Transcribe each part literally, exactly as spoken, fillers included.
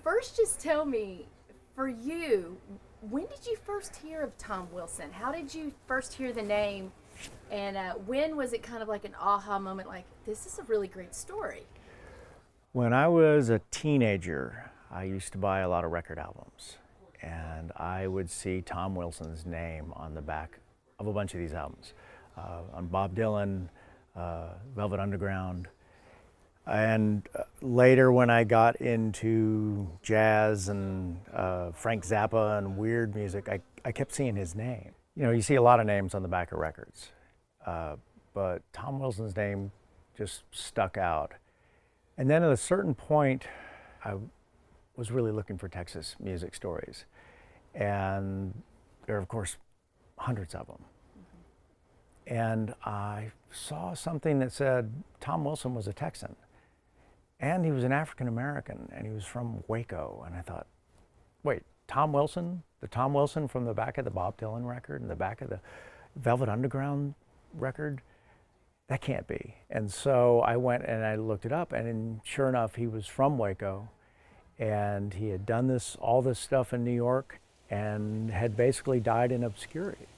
first just tell me, for you, when did you first hear of Tom Wilson? How did you first hear the name? And uh, when was it kind of like an aha moment, like, this is a really great story? When I was a teenager, I used to buy a lot of record albums. And I would see Tom Wilson's name on the back of a bunch of these albums. Uh, on Bob Dylan, uh, Velvet Underground. And uh, later when I got into jazz and uh, Frank Zappa and weird music, I, I kept seeing his name. You know, you see a lot of names on the back of records, uh, but Tom Wilson's name just stuck out. And then at a certain point, I was really looking for Texas music stories. And there are, of course, hundreds of them. Mm-hmm. And I saw something that said Tom Wilson was a Texan. And he was an African American, and he was from Waco. And I thought, wait, Tom Wilson? The Tom Wilson from the back of the Bob Dylan record and the back of the Velvet Underground record? That can't be. And so I went and I looked it up, and then, sure enough, he was from Waco. And he had done this, all this stuff in New York, and had basically died in obscurity.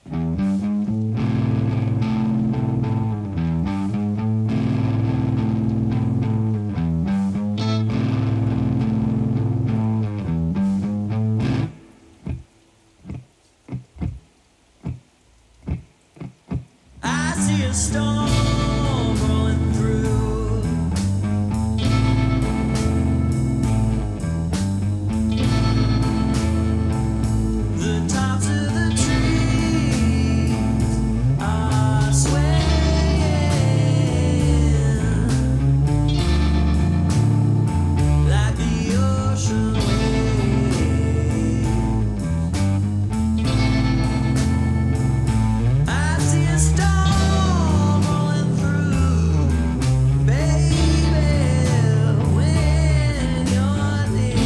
I see a storm rolling through. The tops of the trees are swaying like the ocean waves. I see a storm rolling through, baby, when you're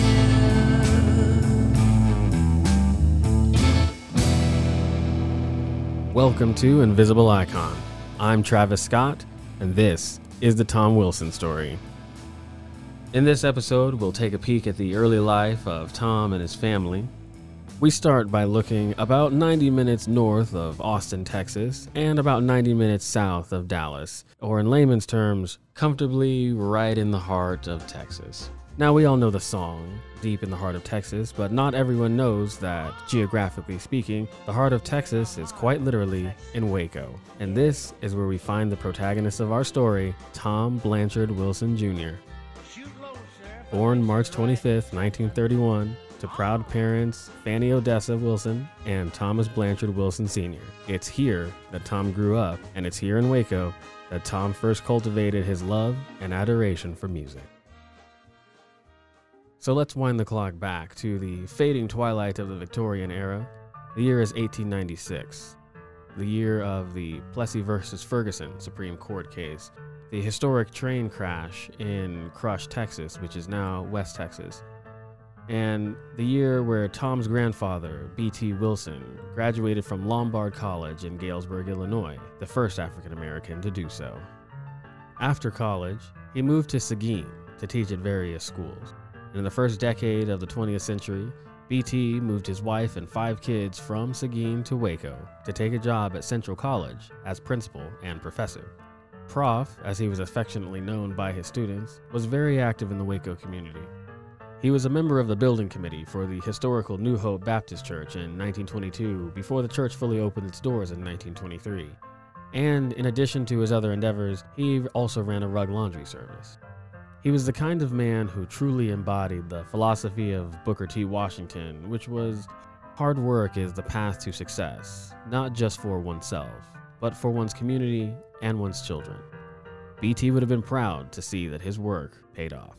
near. Welcome to Invisible Icon. I'm Travis Scott, and this is the Tom Wilson story. In this episode, we'll take a peek at the early life of Tom and his family. We start by looking about ninety minutes north of Austin, Texas, and about ninety minutes south of Dallas, or in layman's terms, comfortably right in the heart of Texas. Now, we all know the song, Deep in the Heart of Texas, but not everyone knows that, geographically speaking, the heart of Texas is quite literally in Waco. And this is where we find the protagonist of our story, Tom Blanchard Wilson Junior Born March twenty-fifth, nineteen thirty-one, to proud parents Fanny Odessa Wilson and Thomas Blanchard Wilson Senior It's here that Tom grew up, and it's here in Waco that Tom first cultivated his love and adoration for music. So let's wind the clock back to the fading twilight of the Victorian era. The year is eighteen ninety-six, the year of the Plessy versus Ferguson Supreme Court case, the historic train crash in Crush, Texas, which is now West Texas, and the year where Tom's grandfather, B T Wilson, graduated from Lombard College in Galesburg, Illinois, the first African American to do so. After college, he moved to Seguin to teach at various schools. And in the first decade of the twentieth century, B T moved his wife and five kids from Seguin to Waco to take a job at Central College as principal and professor. Prof, as he was affectionately known by his students, was very active in the Waco community. He was a member of the building committee for the historical New Hope Baptist Church in nineteen twenty-two, before the church fully opened its doors in nineteen twenty-three. And in addition to his other endeavors, he also ran a rug laundry service. He was the kind of man who truly embodied the philosophy of Booker T. Washington, which was, hard work is the path to success, not just for oneself, but for one's community and one's children. B T would have been proud to see that his work paid off.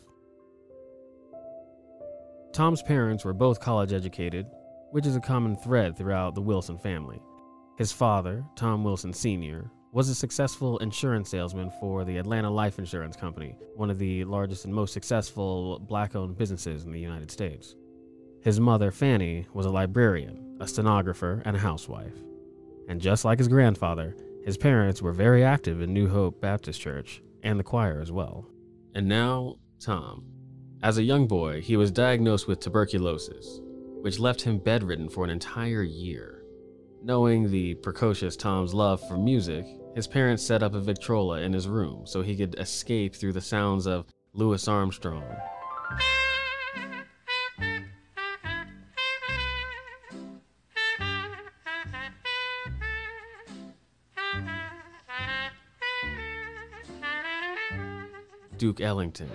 Tom's parents were both college educated, which is a common thread throughout the Wilson family. His father, Tom Wilson Senior, was a successful insurance salesman for the Atlanta Life Insurance Company, one of the largest and most successful black-owned businesses in the United States. His mother, Fanny, was a librarian, a stenographer, and a housewife. And just like his grandfather, his parents were very active in New Hope Baptist Church and the choir as well. And now, Tom. As a young boy, he was diagnosed with tuberculosis, which left him bedridden for an entire year. Knowing the precocious Tom's love for music, his parents set up a Victrola in his room so he could escape through the sounds of Louis Armstrong, Duke Ellington,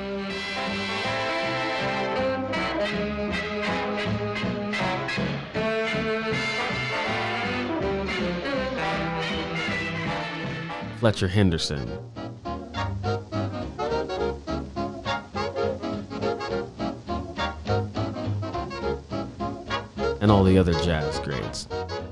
Fletcher Henderson, and all the other jazz greats.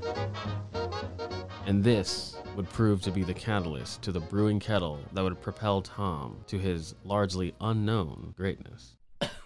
And this would prove to be the catalyst to the brewing kettle that would propel Tom to his largely unknown greatness.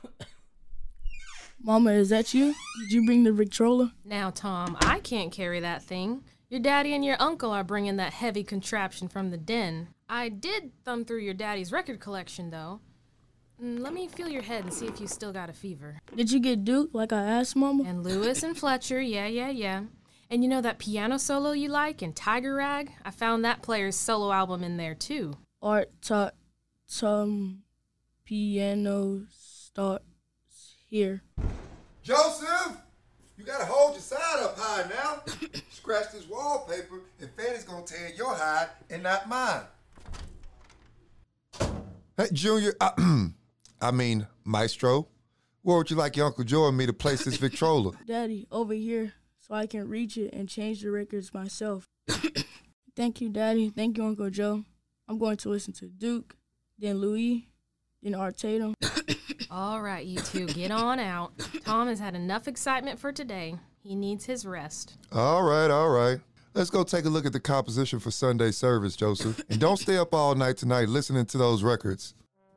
Mama, is that you? Did you bring the Victrola? Now, Tom, I can't carry that thing. Your daddy and your uncle are bringing that heavy contraption from the den. I did thumb through your daddy's record collection, though. Mm, Let me feel your head and see if you still got a fever. Did you get Duke like I asked, Mama? And Lewis and Fletcher, yeah, yeah, yeah. And you know that piano solo you like in Tiger Rag? I found that player's solo album in there, too. Art taught some piano starts here. Joseph, you gotta hold your side up high now. Scratch this wallpaper and Fanny's gonna tear your hide and not mine. Hey, Junior, I, I mean, Maestro, where would you like your Uncle Joe and me to place this Victrola? Daddy, over here, so I can reach it and change the records myself. Thank you, Daddy. Thank you, Uncle Joe. I'm going to listen to Duke, then Louis, then Art Tatum. All right, you two, get on out. Tom has had enough excitement for today. He needs his rest. All right, all right. Let's go take a look at the composition for Sunday service, Joseph. And don't stay up all night tonight listening to those records.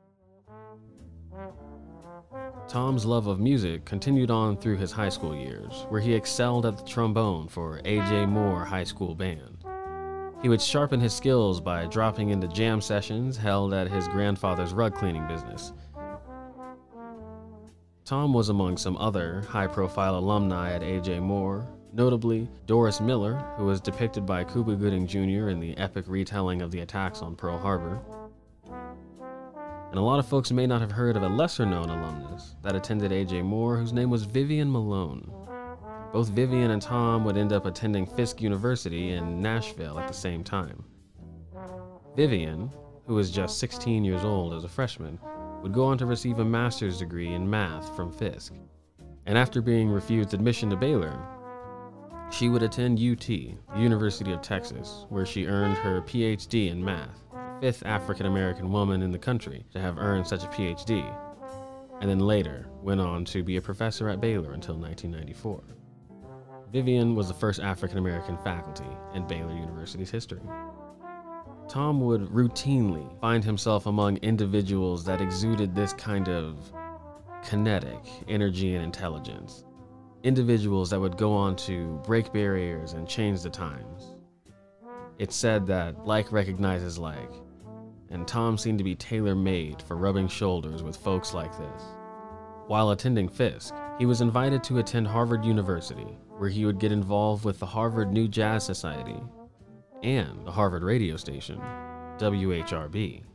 Tom's love of music continued on through his high school years, where he excelled at the trombone for A J Moore High School Band. He would sharpen his skills by dropping into jam sessions held at his grandfather's rug cleaning business. Tom was among some other high-profile alumni at A J Moore, notably Doris Miller, who was depicted by Cuba Gooding Junior in the epic retelling of the attacks on Pearl Harbor. And a lot of folks may not have heard of a lesser-known alumnus that attended A J Moore, whose name was Vivian Malone. Both Vivian and Tom would end up attending Fisk University in Nashville at the same time. Vivian, who was just sixteen years old as a freshman, would go on to receive a master's degree in math from Fisk. And after being refused admission to Baylor, she would attend U T, the University of Texas, where she earned her P H D in math, the fifth African-American woman in the country to have earned such a P H D, and then later went on to be a professor at Baylor until nineteen ninety-four. Vivian was the first African-American faculty in Baylor University's history. Tom would routinely find himself among individuals that exuded this kind of kinetic energy and intelligence. Individuals that would go on to break barriers and change the times. It's said that like recognizes like, and Tom seemed to be tailor-made for rubbing shoulders with folks like this. While attending Fisk, he was invited to attend Harvard University, where he would get involved with the Harvard New Jazz Society and the Harvard radio station, W H R B.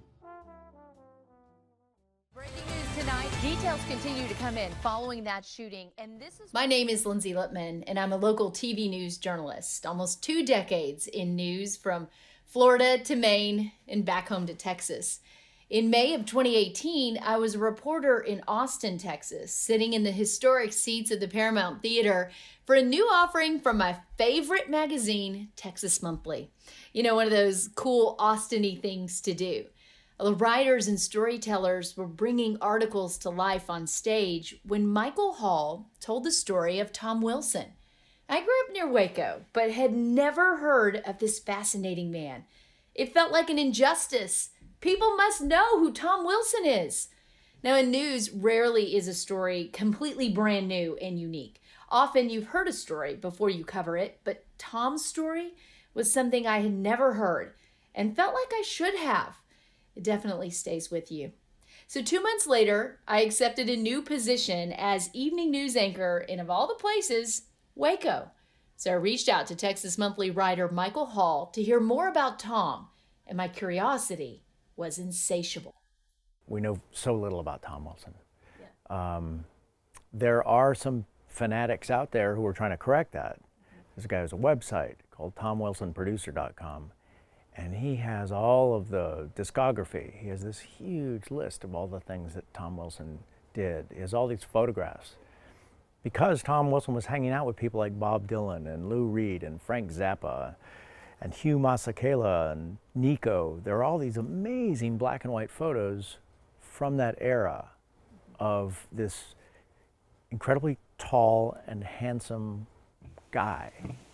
Breaking news tonight. Details continue to come in following that shooting, and this is. My name is Lindsay Lippman, and I'm a local T V news journalist. Almost two decades in news, from Florida to Maine and back home to Texas. In May of twenty eighteen, I was a reporter in Austin, Texas, sitting in the historic seats of the Paramount Theater for a new offering from my favorite magazine, Texas Monthly. You know, one of those cool Austin-y things to do. The writers and storytellers were bringing articles to life on stage when Michael Hall told the story of Tom Wilson. I grew up near Waco, but had never heard of this fascinating man. It felt like an injustice. People must know who Tom Wilson is. Now, in news, rarely is a story completely brand new and unique. Often you've heard a story before you cover it, but Tom's story was something I had never heard and felt like I should have. It definitely stays with you. So two months later, I accepted a new position as evening news anchor in, of all the places, Waco. So I reached out to Texas Monthly writer Michael Hall to hear more about Tom, and my curiosity was insatiable. We know so little about Tom Wilson. Yeah. Um, there are some fanatics out there who are trying to correct that. There's a guy who has a website called tom wilson producer dot com, and he has all of the discography. He has this huge list of all the things that Tom Wilson did. He has all these photographs. Because Tom Wilson was hanging out with people like Bob Dylan and Lou Reed and Frank Zappa and Hugh Masekela and Nico, there are all these amazing black and white photos from that era of this incredibly tall and handsome guy.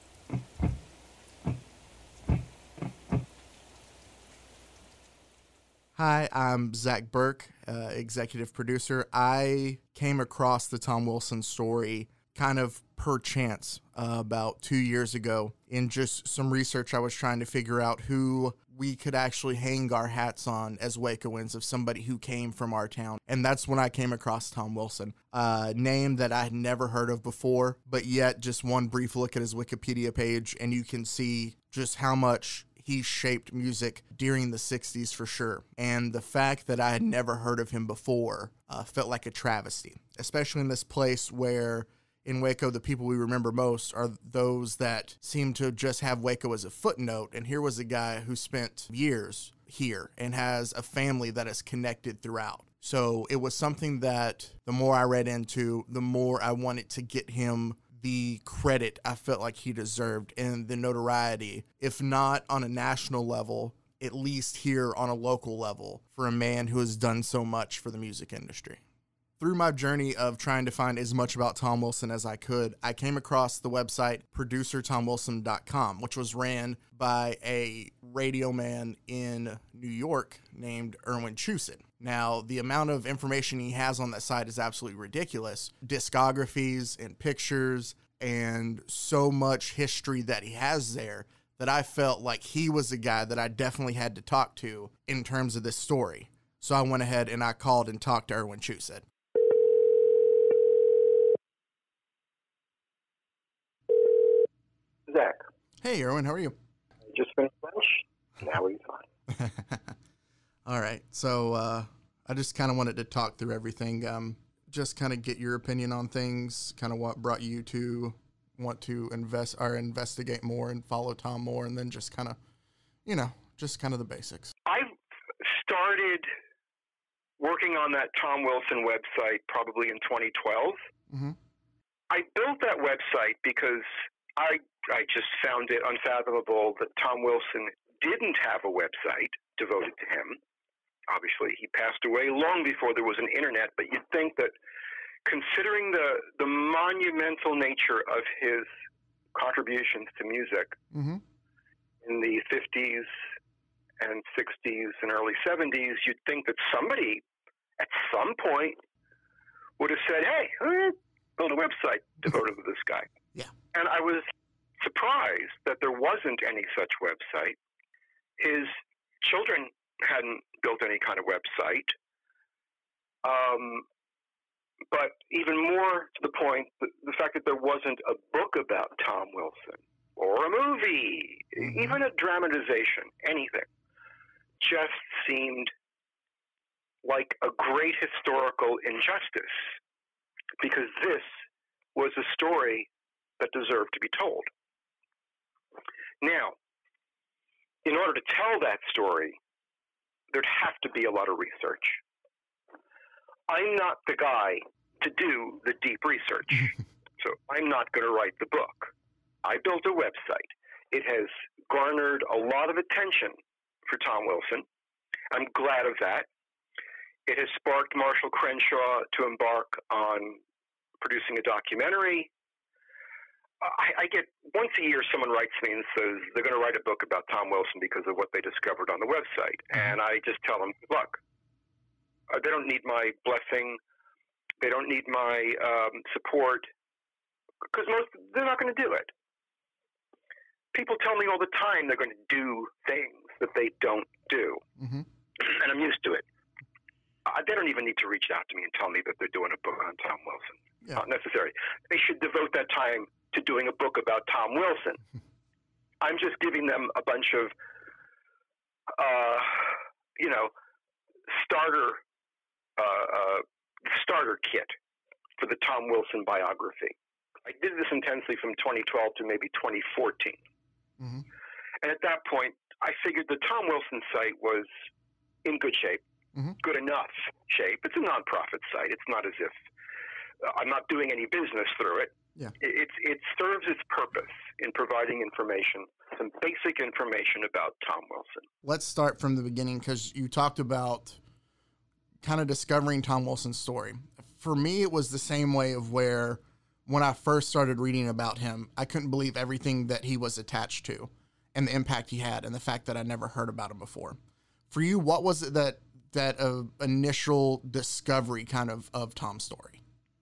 Hi, I'm Zach Burke, uh, executive producer. I came across the Tom Wilson story kind of per chance uh, about two years ago in just some research. I was trying to figure out who we could actually hang our hats on as Wacoans of somebody who came from our town. And that's when I came across Tom Wilson, a name that I had never heard of before, but yet just one brief look at his Wikipedia page and you can see just how much he shaped music during the sixties for sure. And the fact that I had never heard of him before uh, felt like a travesty, especially in this place where in Waco, the people we remember most are those that seem to just have Waco as a footnote. And here was a guy who spent years here and has a family that is connected throughout. So it was something that the more I read into, the more I wanted to get him the credit I felt like he deserved and the notoriety, if not on a national level, at least here on a local level, for a man who has done so much for the music industry. Through my journey of trying to find as much about Tom Wilson as I could, I came across the website producer tom wilson dot com, which was ran by a radio man in New York named Erwin Chusin. Now, the amount of information he has on that site is absolutely ridiculous. Discographies and pictures and so much history that he has there that I felt like he was the guy that I definitely had to talk to in terms of this story. So I went ahead and I called and talked to Erwin Chusin. Zach. Hey, Erwin, how are you? Just finished lunch. Now he's on. All right. So uh, I just kind of wanted to talk through everything, um, just kind of get your opinion on things, kind of what brought you to want to invest or investigate more and follow Tom more, and then just kind of, you know, just kind of the basics. I started working on that Tom Wilson website probably in twenty twelve. Mm-hmm. I built that website because I I just found it unfathomable that Tom Wilson didn't have a website devoted to him. Obviously, he passed away long before there was an internet, but you'd think that considering the, the monumental nature of his contributions to music mm-hmm. in the fifties and sixties and early seventies, you'd think that somebody at some point would have said, hey, uh, build a website devoted to this guy. Yeah. And I was surprised that there wasn't any such website. His children hadn't built any kind of website. Um, but even more to the point, the, the fact that there wasn't a book about Tom Wilson or a movie, mm-hmm. even a dramatization, anything, just seemed like a great historical injustice, because this was a story that deserved to be told. Now, in order to tell that story, there'd have to be a lot of research. I'm not the guy to do the deep research, so I'm not going to write the book. I built a website. It has garnered a lot of attention for Tom Wilson. I'm glad of that. It has sparked Marshall Crenshaw to embark on producing a documentary. I, I get, once a year, someone writes me and says they're going to write a book about Tom Wilson because of what they discovered on the website. And I just tell them, look, uh, they don't need my blessing. They don't need my um, support, because most, they're not going to do it. People tell me all the time they're going to do things that they don't do. Mm-hmm. And I'm used to it. Uh, they don't even need to reach out to me and tell me that they're doing a book on Tom Wilson. Yeah. Not necessary. They should devote that time to doing a book about Tom Wilson. I'm just giving them a bunch of, uh, you know, starter uh, uh, starter kit for the Tom Wilson biography. I did this intensely from twenty twelve to maybe twenty fourteen. Mm-hmm. And at that point, I figured the Tom Wilson site was in good shape, mm-hmm. good enough shape. It's a nonprofit site. It's not as if uh, I'm not doing any business through it. Yeah. It, it's, it serves its purpose in providing information, some basic information about Tom Wilson. Let's start from the beginning, because you talked about kind of discovering Tom Wilson's story. For me, it was the same way of where when I first started reading about him, I couldn't believe everything that he was attached to and the impact he had and the fact that I never heard about him before. For you, what was it that that uh, initial discovery kind of of Tom's story?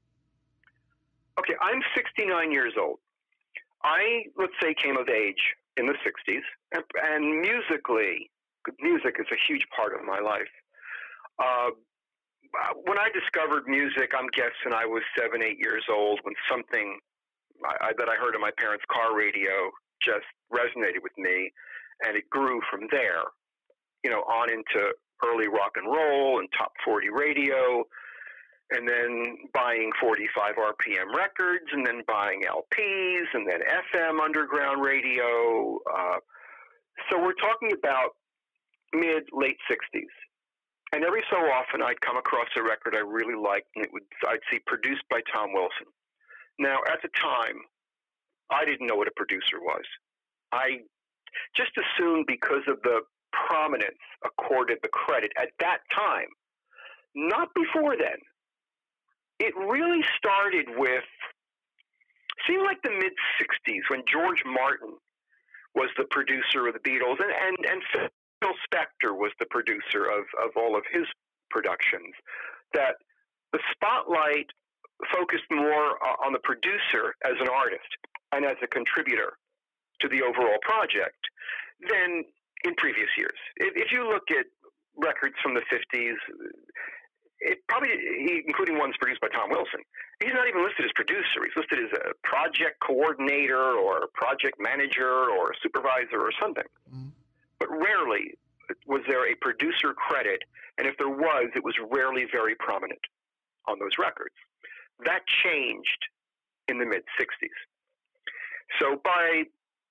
Okay, I'm sixty-nine years old. I, let's say, came of age in the sixties, and, and musically, music is a huge part of my life. Uh, when I discovered music, I'm guessing I was seven, eight years old when something I, I, that I heard on my parents' car radio just resonated with me, and it grew from there, you know, on into early rock and roll and top forty radio, and then buying forty-five R P M records, and then buying L Ps, and then F M underground radio. Uh, so we're talking about mid, late sixties. And every so often I'd come across a record I really liked, and it would I'd see produced by Tom Wilson. Now, at the time, I didn't know what a producer was. I just assumed because of the prominence accorded the credit at that time, not before then. It really started with, seemed like the mid-sixties when George Martin was the producer of the Beatles, and, and, and Phil Spector was the producer of, of all of his productions, that the spotlight focused more uh, on the producer as an artist and as a contributor to the overall project than in previous years. If, if you look at records from the fifties, it probably, including ones produced by Tom Wilson, he's not even listed as producer. He's listed as a project coordinator or a project manager or a supervisor or something. Mm-hmm. But rarely was there a producer credit, and if there was, it was rarely very prominent on those records. That changed in the mid-sixties. So by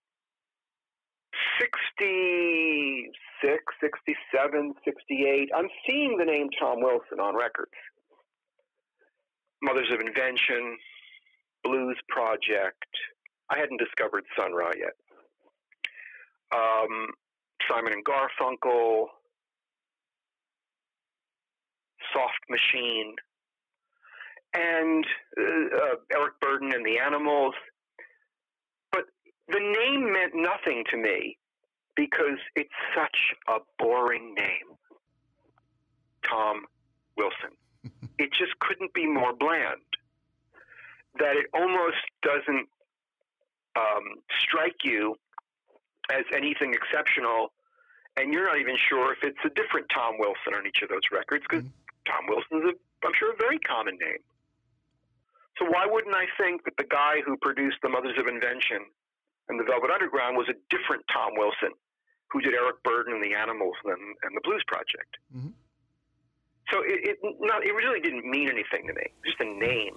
sixty-six, sixty-seven, sixty-eight, I'm seeing the name Tom Wilson on records. Mothers of Invention, Blues Project. I hadn't discovered Sun Ra yet. Um, Simon and Garfunkel, Soft Machine, and uh, Eric Burden and the Animals. But the name meant nothing to me because it's such a boring name. Tom Wilson. It just couldn't be more bland. That it almost doesn't um, strike you as anything exceptional, and you're not even sure if it's a different Tom Wilson on each of those records, because mm-hmm. Tom Wilson is, a, I'm sure, a very common name. So why wouldn't I think that the guy who produced the Mothers of Invention and the Velvet Underground was a different Tom Wilson, who did Eric Burden and the Animals and, and the Blues Project? Mm-hmm. So it, it, not, it really didn't mean anything to me, just a name.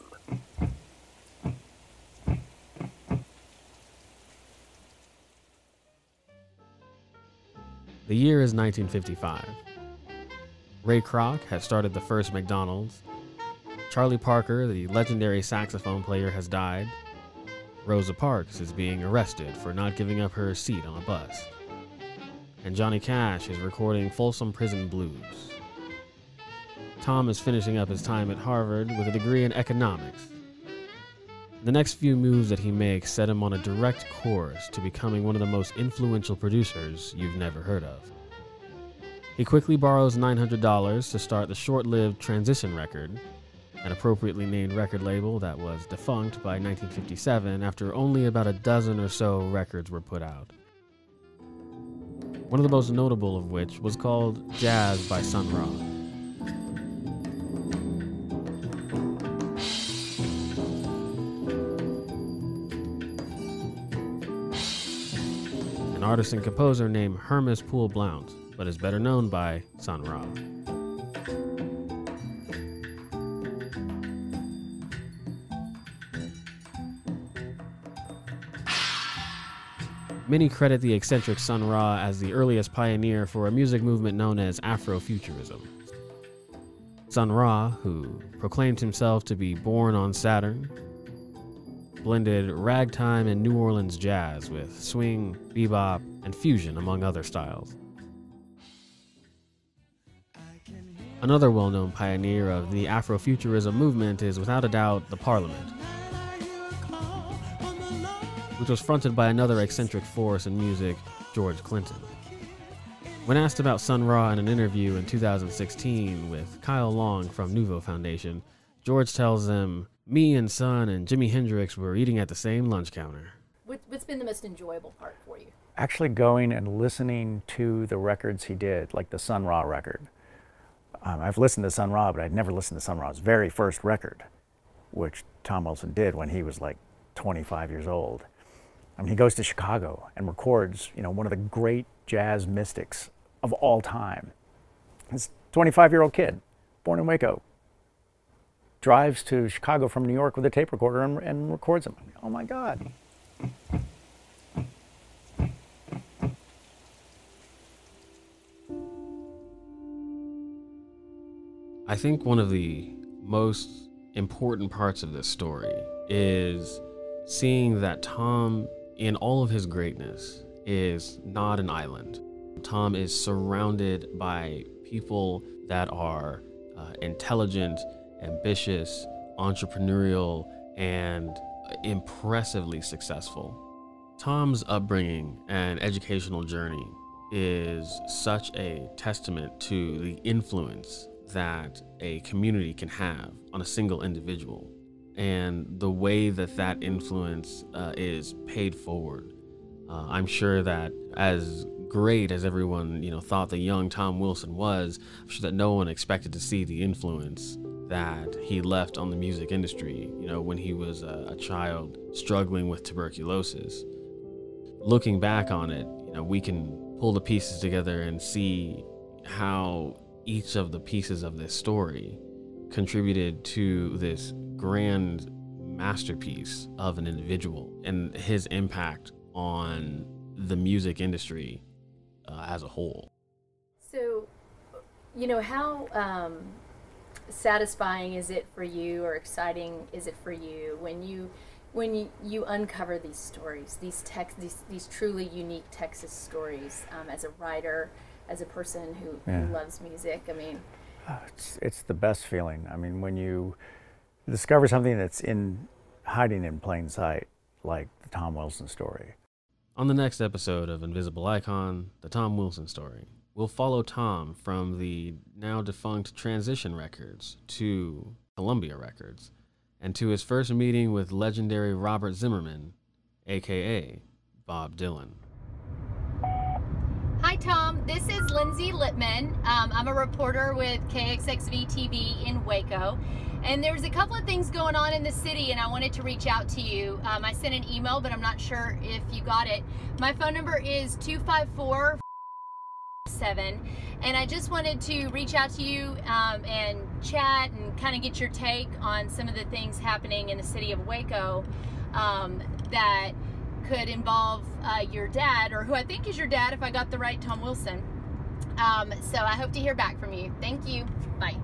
The year is nineteen fifty-five. Ray Kroc has started the first McDonald's. Charlie Parker, the legendary saxophone player, has died. Rosa Parks is being arrested for not giving up her seat on a bus. And Johnny Cash is recording Folsom Prison Blues. Tom is finishing up his time at Harvard with a degree in economics. The next few moves that he makes set him on a direct course to becoming one of the most influential producers you've never heard of. He quickly borrows nine hundred dollars to start the short-lived Transition record, an appropriately named record label that was defunct by nineteen fifty-seven after only about a dozen or so records were put out. One of the most notable of which was called Jazz by Sun Ra. an artist and composer named Hermes Poole Blount, but is better known by Sun Ra. Many credit the eccentric Sun Ra as the earliest pioneer for a music movement known as Afrofuturism. Sun Ra, who proclaimed himself to be born on Saturn, blended ragtime and New Orleans jazz with swing, bebop, and fusion, among other styles. Another well-known pioneer of the Afrofuturism movement is without a doubt the Parliament, which was fronted by another eccentric force in music, George Clinton. When asked about Sun Ra in an interview in two thousand sixteen with Kyle Long from Nouveau Foundation, George tells them, "Me and Sun and Jimi Hendrix were eating at the same lunch counter." What, what's been the most enjoyable part for you? Actually going and listening to the records he did, like the Sun Ra record. Um, I've listened to Sun Ra, but I'd never listened to Sun Ra's very first record, which Tom Wilson did when he was like twenty-five years old. I mean, he goes to Chicago and records, you know, one of the great jazz mystics of all time. This twenty-five-year-old kid, born in Waco, drives to Chicago from New York with a tape recorder and, and records him. Oh my God. I think one of the most important parts of this story is seeing that Tom, in all of his greatness, is not an island. Tom is surrounded by people that are uh, intelligent, ambitious, entrepreneurial, and impressively successful. Tom's upbringing and educational journey is such a testament to the influence that a community can have on a single individual, and the way that that influence uh, is paid forward. Uh, I'm sure that as great as everyone, you know, thought the young Tom Wilson was, I'm sure that no one expected to see the influence that he left on the music industry, you know, when he was a, a child struggling with tuberculosis. Looking back on it, you know, we can pull the pieces together and see how each of the pieces of this story contributed to this grand masterpiece of an individual and his impact on the music industry uh, as a whole. So, you know, how um, satisfying is it for you, or exciting is it for you when you when you, you uncover these stories, these tex- these these truly unique Texas stories, um, as a writer, as a person who, Yeah. who loves music? I mean, Uh, It's, it's the best feeling. I mean, when you discover something that's in hiding in plain sight, like the Tom Wilson story. On the next episode of Invisible Icon, the Tom Wilson story, we'll follow Tom from the now defunct Transition Records to Columbia Records, and to his first meeting with legendary Robert Zimmerman, aka Bob Dylan. Hi, Tom. This is Lindsay Littman. Um, I'm a reporter with K X X V T V in Waco. And there's a couple of things going on in the city, and I wanted to reach out to you. Um, I sent an email, but I'm not sure if you got it. My phone number is two five four seven, and I just wanted to reach out to you um, and chat and kind of get your take on some of the things happening in the city of Waco um, that could involve uh, your dad, or who I think is your dad if I got the right Tom Wilson. Um, so I hope to hear back from you. Thank you. Bye.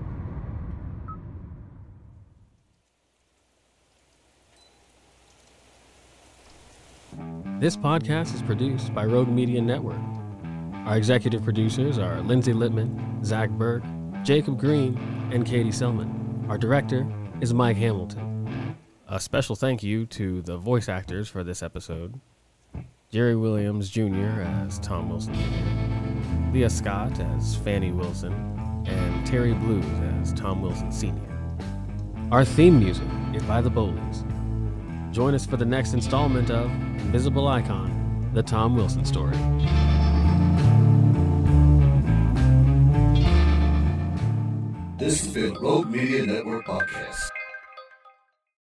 This podcast is produced by Rogue Media Network. Our executive producers are Lindsay Littman, Zach Burke, Jacob Green, and Katie Selman. Our director is Mike Hamilton. A special thank you to the voice actors for this episode: Jerry Williams Junior as Tom Wilson Junior, Leah Scott as Fannie Wilson, and Terry Blues as Tom Wilson Senior Our theme music is by the Bowleys. Join us for the next installment of Invisible Icon, the Tom Wilson story. This has been Rogue Media Network Podcast.